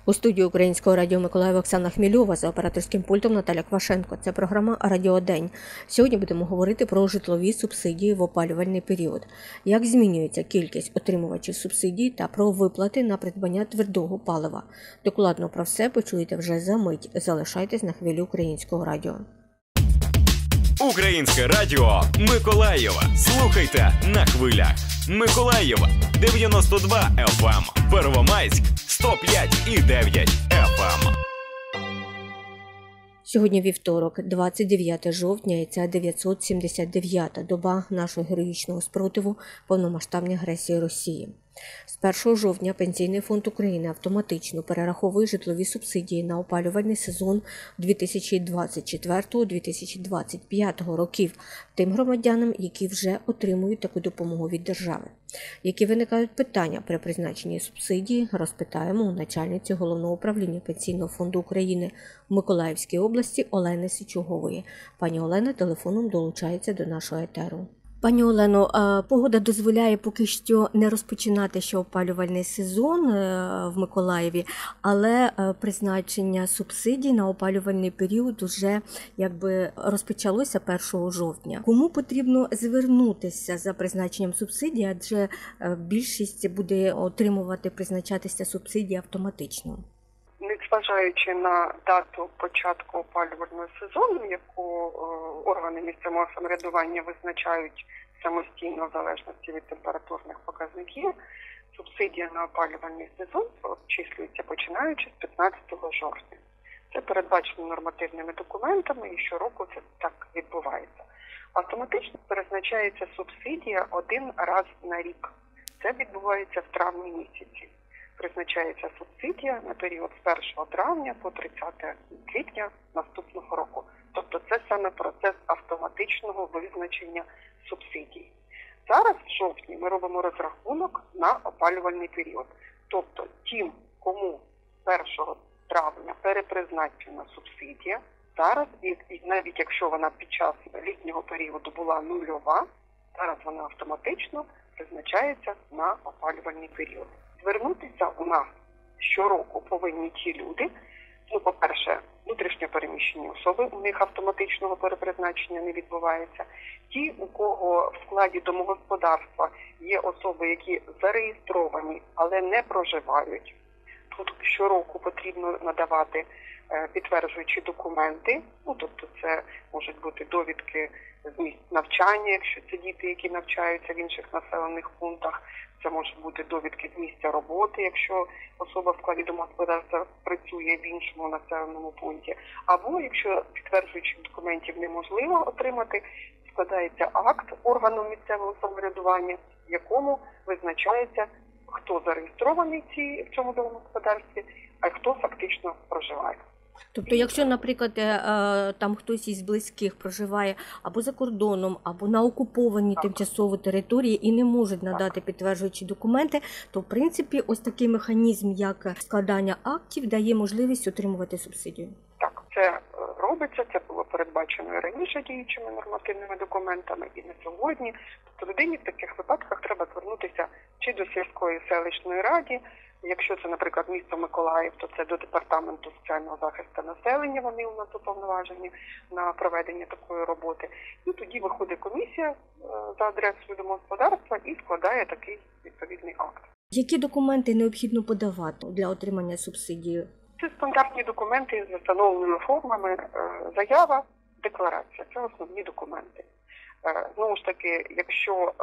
У студії Українського радіо Миколаїв Оксана Хмільова, за операторським пультом Наталя Квашенко. Це програма «Радіодень». Сьогодні будемо говорити про житлові субсидії в опалювальний період, як змінюється кількість отримувачів субсидій та про виплати на придбання твердого палива. Докладно про все почуєте вже за мить. Залишайтесь на хвилі Українського радіо. Українське радіо Миколаєва. Слухайте на хвилях. Миколаєва 92 FM, Первомайськ 105,9 FM. Сьогодні вівторок, 29 жовтня, і це 979-та доба нашого героїчного спротиву повномасштабній агресії Росії. З 1 жовтня Пенсійний фонд України автоматично перераховує житлові субсидії на опалювальний сезон 2024-2025 років тим громадянам, які вже отримують таку допомогу від держави. Які виникають питання при призначенні субсидії, розпитаємо у начальниці Головного управління Пенсійного фонду України в Миколаївській області Олени Січугової. Пані Олена телефоном долучається до нашого етеру. Пані Олено, погода дозволяє поки що не розпочинати ще опалювальний сезон в Миколаєві, але призначення субсидій на опалювальний період вже розпочалося 1 жовтня. Кому потрібно звернутися за призначенням субсидій, адже більшість буде призначатися субсидії автоматично? Незважаючи на дату початку опалювального сезону, яку органи місцевого самоврядування визначають самостійно в залежності від температурних показників, субсидія на опалювальний сезон обчислюється починаючи з 15 жовтня. Це передбачено нормативними документами і щороку це так відбувається. Автоматично призначається субсидія один раз на рік. Це відбувається в травні місяці. Призначається субсидія на період з 1 травня по 30 квітня наступного року. Тобто це саме процес автоматичного визначення субсидій. Зараз в жовтні ми робимо розрахунок на опалювальний період. Тобто тим, кому 1 травня перепризначена субсидія, зараз, і навіть якщо вона під час літнього періоду була нульова, зараз вона автоматично призначається на опалювальний період. Звернутися у нас щороку повинні ті люди, по-перше, внутрішньо переміщені особи, у них автоматичного перепризначення не відбувається. Ті, у кого в складі домогосподарства є особи, які зареєстровані, але не проживають. Тут щороку потрібно надавати підтверджуючі документи, тобто це можуть бути довідки з місць навчання, якщо це діти, які навчаються в інших населених пунктах. Це можуть бути довідки з місця роботи, якщо особа в складі домогосподарства працює в іншому населеному пункті. Або, якщо підтверджуючих документів неможливо отримати, складається акт органу місцевого самоврядування, в якому визначається, хто зареєстрований в цьому домогосподарстві, а хто фактично проживає. Тобто, якщо, наприклад, там хтось із близьких проживає або за кордоном, або на окупованій тимчасово території і не можуть надати підтверджуючі документи, то, в принципі, ось такий механізм, як складання актів, дає можливість отримувати субсидію. Так, це робиться, це було передбачено і раніше діючими нормативними документами, і на сьогодні. Тобто людині в таких випадках треба звернутися чи до сільської селищної ради. Якщо це, наприклад, місто Миколаїв, то це до Департаменту соціального захисту населення, вони у нас уповноважені на проведення такої роботи. І тоді виходить комісія за адресою домогосподарства і складає такий відповідний акт. Які документи необхідно подавати для отримання субсидії? Це стандартні документи з встановленими формами, заява, декларація. Це основні документи. Знову ж таки, якщо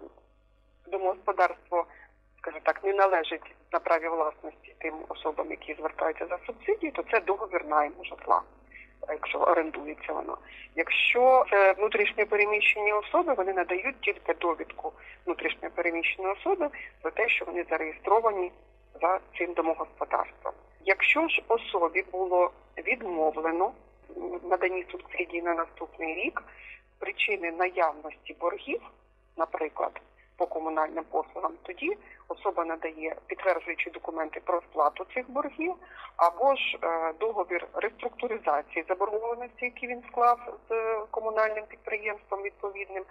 домогосподарство, скажімо так, не належить на праві власності тим особам, які звертаються за субсидії, то це договір найму житла, якщо орендується воно. Якщо це внутрішньо переміщені особи, вони надають тільки довідку внутрішньо переміщеної особи про те, що вони зареєстровані за цим домогосподарством. Якщо ж особі було відмовлено наданні субсидії на наступний рік, причини наявності боргів, наприклад, по комунальним послугам, тоді особа надає підтверджуючі документи про сплату цих боргів, або ж договір реструктуризації заборгованості, який він склав з комунальним підприємством відповідним,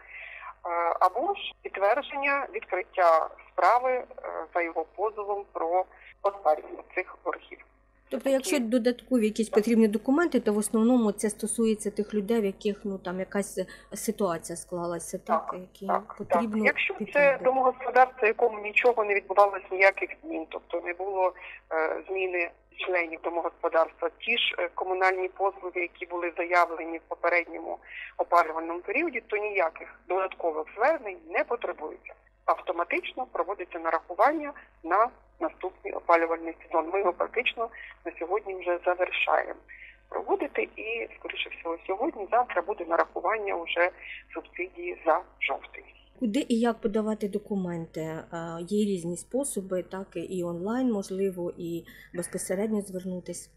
або ж підтвердження відкриття справи за його позовом про оспарювання цих боргів. Тобто, якщо додаткові якісь потрібні документи, то в основному це стосується тих людей, в яких там якась ситуація склалася, які потрібно. Якщо це домогосподарство, якому нічого не відбувалося, ніяких змін, тобто не було зміни членів домогосподарства, ті ж комунальні послуги, які були заявлені в попередньому опалювальному періоді, то ніяких додаткових звернень не потребується. Автоматично проводиться нарахування на наступний опалювальний сезон. Ми його практично на сьогодні вже завершаємо проводити і, скоріше всього, сьогодні-завтра буде нарахування вже субсидії за жовтень. Куди і як подавати документи? Є різні способи, так, і онлайн, можливо, і безпосередньо звернутися?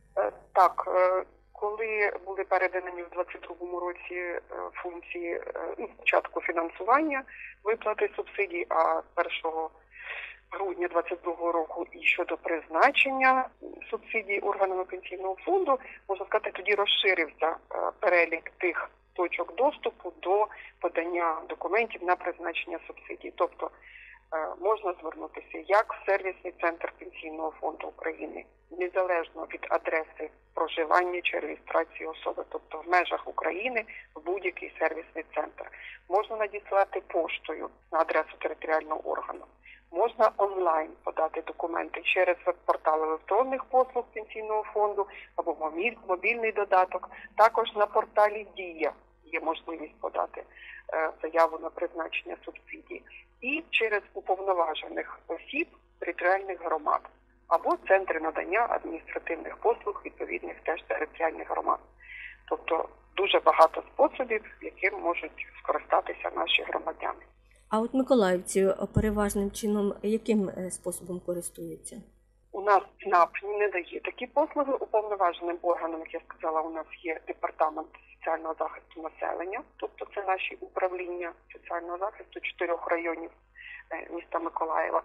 Так, коли були передані в 2022 році функції спочатку фінансування виплати субсидій, а 1 грудня 2022 року і щодо призначення субсидій органами Пенсійного фонду, можна сказати, тоді розширився перелік тих точок доступу до подання документів на призначення субсидій. Тобто можна звернутися як в сервісний центр Пенсійного фонду України, незалежно від адреси проживання чи реєстрації особи, тобто в межах України в будь-який сервісний центр. Можна надіслати поштою на адресу територіального органу. Можна онлайн подати документи через веб-портал електронних послуг Пенсійного фонду або мобільний додаток. Також на порталі «Дія» є можливість подати заяву на призначення субсидій. І через уповноважених осіб територіальних громад або центри надання адміністративних послуг відповідних теж територіальних громад. Тобто дуже багато способів, яким можуть скористатися наші громадяни. А от миколаївці переважним чином яким способом користуються? У нас ЦНАП не дає такі послуги. Уповноваженим органом, як я сказала, у нас є департамент соціального захисту населення, тобто це наші управління соціального захисту 4 районів міста Миколаєва.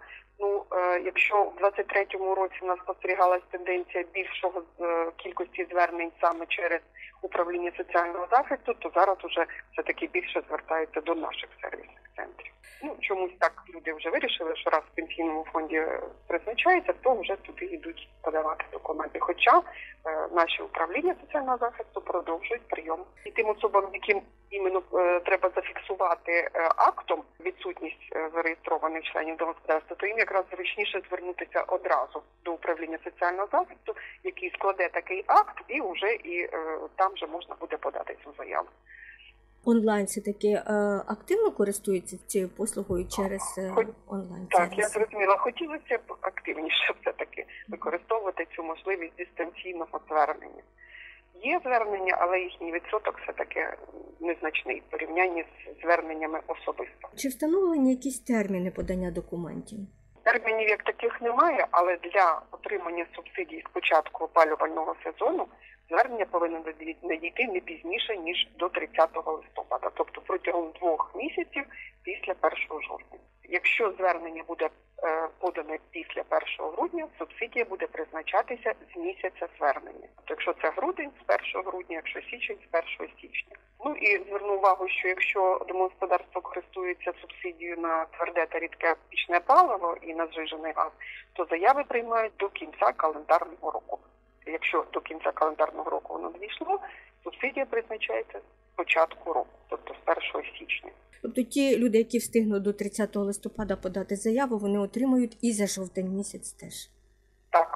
Якщо в 2023 році у нас спостерігалась тенденція більшого кількості звернень саме через управління соціального захисту, то зараз уже все-таки більше звертаються до наших сервісних центрів. Чомусь так люди вже вирішили, що раз в Пенсійному фонді призначається, то вже туди йдуть подавати документи. Хоча наші управління соціального захисту продовжують прийом. І тим особам, яким іменно треба зафіксувати актом відсутність зареєстрованих членів домогосподарства, то їм якраз зручніше звернутися одразу до управління соціального захисту, який складе такий акт, і вже там же можна буде подати цю заяву. Онлайн все-таки активно користуються цією послугою через онлайн? Так, я зрозуміла. Хотілося б активніше все-таки використовувати цю можливість дистанційного звернення. Є звернення, але їхній відсоток все-таки незначний в порівнянні з зверненнями особисто. Чи встановлені якісь терміни подання документів? Термінів як таких немає, але для отримання субсидій з початку опалювального сезону звернення повинно надійти не пізніше, ніж до 30 листопада, тобто протягом 2 місяців після 1 жовтня. Якщо звернення буде подане після 1 грудня, субсидія буде призначатися з місяця звернення. Тобто, якщо це грудень – з 1 грудня, якщо січень – з 1 січня. І зверну увагу, що якщо домогосподарство користується субсидією на тверде та рідке пічне паливо і на зжижений газ, то заяви приймають до кінця календарного року. Якщо до кінця календарного року воно надійшло, субсидія призначається з початку року, тобто з 1 січня. Тобто ті люди, які встигнуть до 30 листопада подати заяву, вони отримують і за жовтень місяць теж? Так.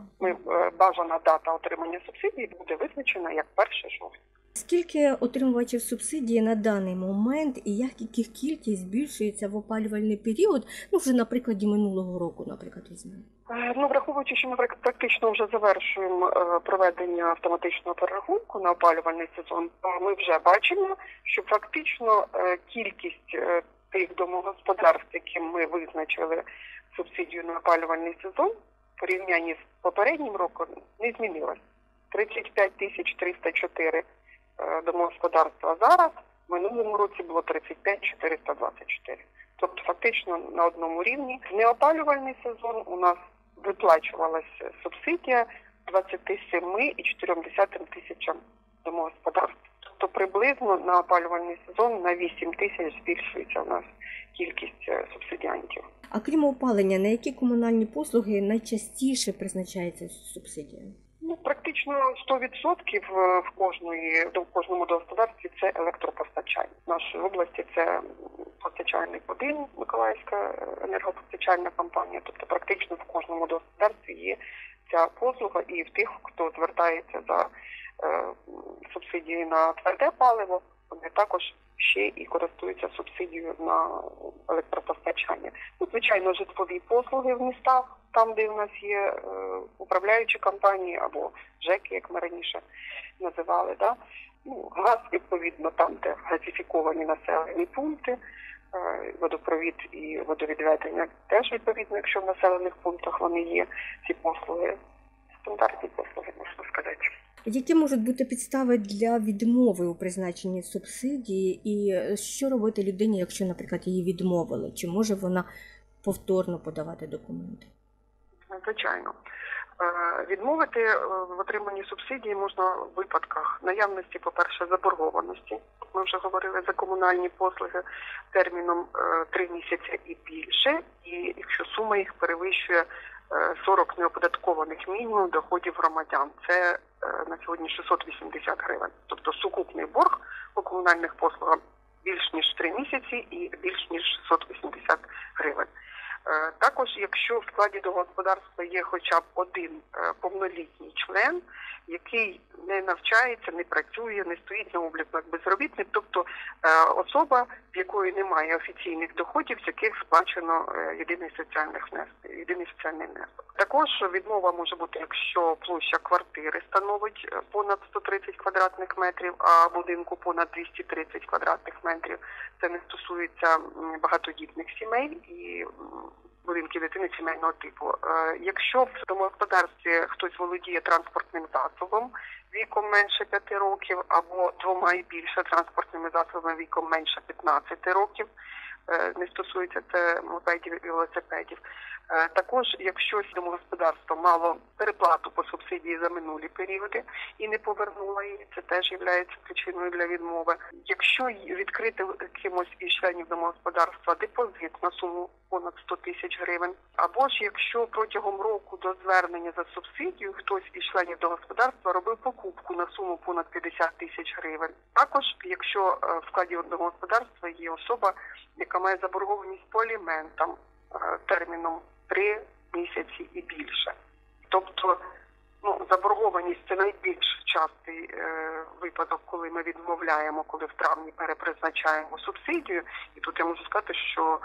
Бажана дата отримання субсидії буде визначена як 1 жовтня. Скільки отримувачів субсидії на даний момент і як їх кількість збільшується в опалювальний період, вже на прикладі минулого року, наприклад, візьмемо? Враховуючи, що ми практично вже завершуємо проведення автоматичного перерахунку на опалювальний сезон, ми вже бачимо, що фактично кількість тих домогосподарств, яким ми визначили субсидію на опалювальний сезон, в порівнянні з попереднім роком не змінилась. 35 304 домогосподарства зараз, в минулому році було 35 424. Тобто фактично на одному рівні. В неопалювальний сезон у нас виплачувалася субсидія 27,4 тисячам домогосподарств. Тобто Тобто приблизно на опалювальний сезон на 8 тисяч збільшується у нас кількість субсидіантів. А крім опалення, на які комунальні послуги найчастіше призначається субсидія? Практично 100% в кожному господарстві це електропостачання. В нашій області це постачальник 1, Миколаївська енергопостачальна компанія, тобто практично в кожному господарстві є ця послуга, і в тих, хто звертається за субсидією на тверде паливо, вони також ще і користуються субсидією на електропостачання. Звичайно, житлові послуги в містах, там, де в нас є управляючі компанії або ЖЕКи, як ми раніше називали. Да? Газ, відповідно, там, де газифіковані населені пункти, водопровід і водовідведення теж, відповідно, якщо в населених пунктах вони є, ці послуги, стандартні послуги, можна сказати. Які можуть бути підстави для відмови у призначенні субсидії і що робити людині, якщо, наприклад, її відмовили? Чи може вона повторно подавати документи? Звичайно. Відмовити в отриманні субсидії можна в випадках наявності, по-перше, заборгованості. Ми вже говорили за комунальні послуги терміном 3 місяці і більше, і якщо сума їх перевищує 40 неоподаткованих мінімум доходів громадян. Це на сьогодні 680 гривень. Тобто сукупний борг по комунальних послугах більш ніж 3 місяці і більш ніж 680 гривень. Також, якщо в складі домогосподарства є хоча б один повнолітній член, який не навчається, не працює, не стоїть на обліку як безробітник, тобто особа, в якої немає офіційних доходів, з яких сплачено єдиний соціальний внесок. Також відмова може бути, якщо площа квартири становить понад 130 квадратних метрів, а будинку понад 230 квадратних метрів. Це не стосується багатодітних сімей і будинків дитини сімейного типу. Якщо в домогосподарстві хтось володіє транспортним засобом віком менше 5 років або 2 і більше транспортними засобами віком менше 15 років, не стосується це мопедів і велосипедів. Також, якщо домогосподарство мало переплату по субсидії за минулі періоди і не повернуло її, це теж є причиною для відмови. Якщо відкрити кимось із членів домогосподарства депозит на суму понад 100 тисяч гривень, або ж якщо протягом року до звернення за субсидію хтось із членів домогосподарства робив покупку на суму понад 50 тисяч гривень. Також, якщо в складі домогосподарства є особа, яка має заборгованість по аліментам терміном 3 місяці і більше. Тобто, заборгованість – це найбільш частий випадок, коли ми відмовляємо, коли в травні перепризначаємо субсидію. І тут я можу сказати, що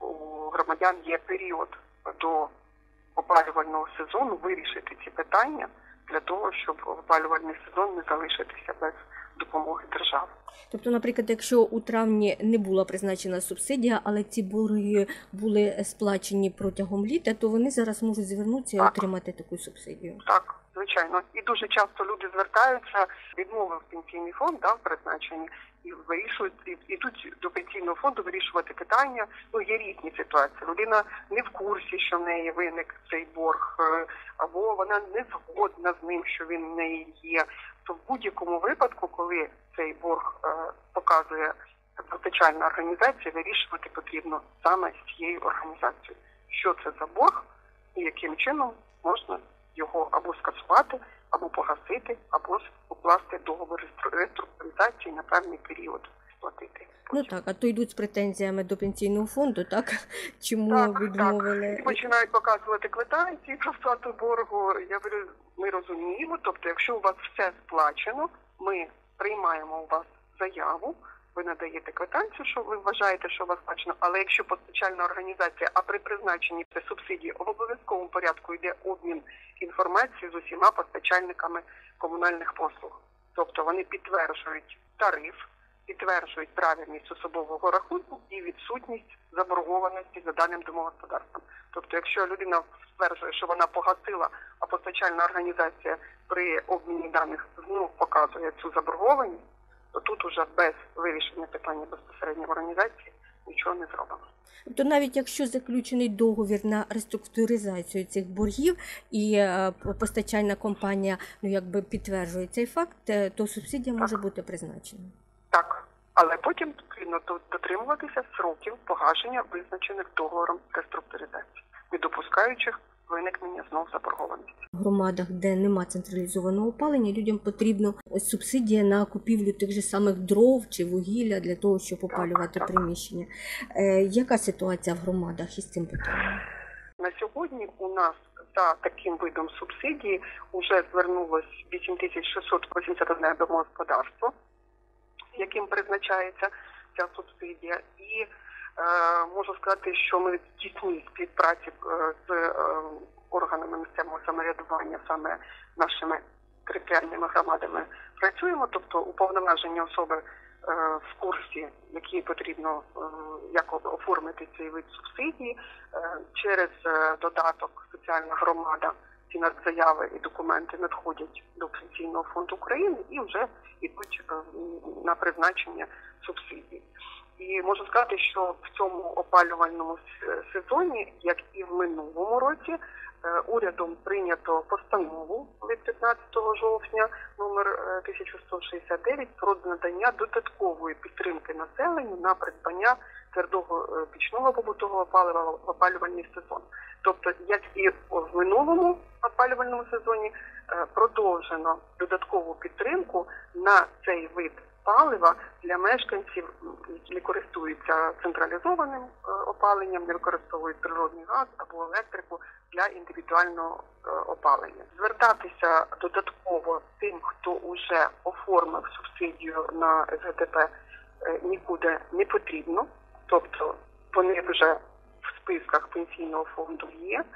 у громадян є період до опалювального сезону вирішити ці питання для того, щоб опалювальний сезон не залишитися без допомоги держави. Тобто, наприклад, якщо у травні не була призначена субсидія, але ці борги були сплачені протягом літа, то вони зараз можуть звернутися і отримати таку субсидію? Так, звичайно. І дуже часто люди звертаються, відмовив пенсійний фонд в призначенні, і вирішують, ідуть до пенсійного фонду вирішувати питання. Є різні ситуації. Людина не в курсі, що в неї виник цей борг, або вона не згодна з ним, що він в неї є. То в будь-якому випадку, коли цей борг показує постачальна організація, вирішувати потрібно саме з цією організацією. Що це за борг і яким чином можна його або скасувати, або погасити, або ж укласти договір реструктуризації на певний період сплатити. Так, а то йдуть з претензіями до пенсійного фонду, так? Чому відмовили? Так. І починають показувати квитанції про сплату боргу. Я говорю, ми розуміємо, тобто якщо у вас все сплачено, ми приймаємо у вас заяву, ви надаєте квитанцію, що ви вважаєте, що у вас сплачено, але якщо постачальна організація, а при призначенні субсидії в обов'язковому порядку йде обмін інформацією з усіма постачальниками комунальних послуг. Тобто вони підтверджують тариф, підтверджують правильність особового рахунку і відсутність заборгованості за даним домогосподарством. Тобто, якщо людина стверджує, що вона погасила, а постачальна організація при обміні даних знов показує цю заборгованість, то тут уже без вирішення питання безпосередньо в організації нічого не зробимо. Тобто навіть якщо заключений договір на реструктуризацію цих боргів і постачальна компанія підтверджує цей факт, то субсидія може бути призначена. Так, але потім потрібно дотримуватися сроків погашення, визначених договором реструктуризації, не допускаючих виникнення знов заборгованості. В громадах, де нема централізованого опалення, людям потрібна субсидія на купівлю тих же самих дров чи вугілля для того, щоб опалювати приміщення. Яка ситуація в громадах із цим питанням? На сьогодні у нас за таким видом субсидії вже звернулось 8681 домогосподарство, яким призначається ця субсидія. І можу сказати, що ми в тісній співпраці з органами місцевого самоврядування, саме нашими територіальними громадами працюємо, тобто уповноважені особи в курсі, які потрібно як оформити цей вид субсидії, через додаток «Соціальна громада» ці заяви і документи надходять до Пенсійного фонду України і вже йдуть на призначення субсидій. І можу сказати, що в цьому опалювальному сезоні, як і в минулому році, урядом прийнято постанову від 15 жовтня номер 1169 про надання додаткової підтримки населенню на придбання твердого пічного побутового палива в опалювальний сезон. Тобто, як і в минулому опалювальному сезоні, продовжено додаткову підтримку на цей вид палива для мешканців, які не користуються централізованим опаленням, не використовують природний газ або електрику для індивідуального опалення. Звертатися додатково тим, хто вже оформив субсидію на СГТП, нікуди не потрібно, тобто вони вже в списках Пенсійного фонду є.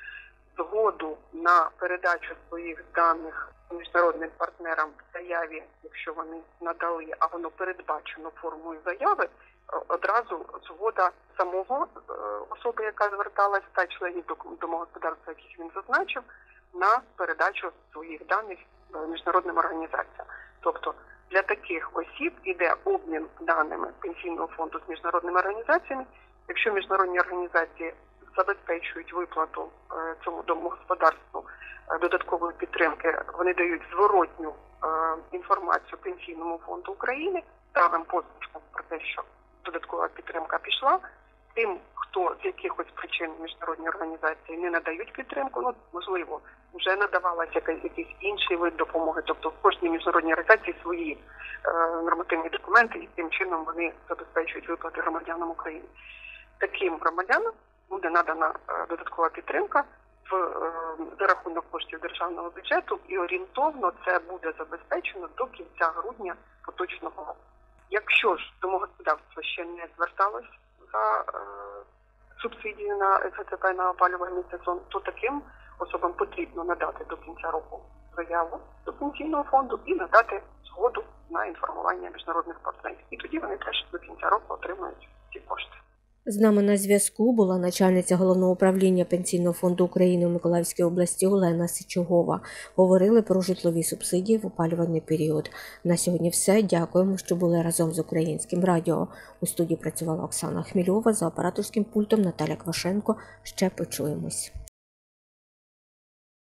Згоду на передачу своїх даних міжнародним партнерам в заяві, якщо вони надали, а воно передбачено формою заяви, одразу згода самого особи, яка зверталась, та членів домогосподарства, яких він зазначив, на передачу своїх даних міжнародним організаціям. Тобто для таких осіб іде обмін даними Пенсійного фонду з міжнародними організаціями. Якщо міжнародні організації забезпечують виплату цьому домогосподарству додаткової підтримки, вони дають зворотню інформацію Пенсійному фонду України, ставимо позначку про те, що додаткова підтримка пішла. Тим, хто з якихось причин міжнародні організації не надають підтримку, можливо, вже надавалася якийсь інший вид допомоги, тобто в кожній міжнародній організації свої нормативні документи, і тим чином вони забезпечують виплати громадянам України. Таким громадянам буде надана додаткова підтримка за рахунок коштів державного бюджету, і орієнтовно це буде забезпечено до кінця грудня поточного року. Якщо ж домогосподарство ще не зверталось за субсидію на СГТП на опалювальний сезон, то таким особам потрібно надати до кінця року заяву до Пенсійного фонду і надати згоду на інформування міжнародних партнерів. І тоді вони теж до кінця року отримають ці кошти. З нами на зв'язку була начальниця Головного управління Пенсійного фонду України у Миколаївській області Олена Сичугова. Говорили про житлові субсидії в опалювальний період. На сьогодні все. Дякуємо, що були разом з Українським радіо. У студії працювала Оксана Хмільова, за операторським пультом Наталя Квашенко. Ще почуємось.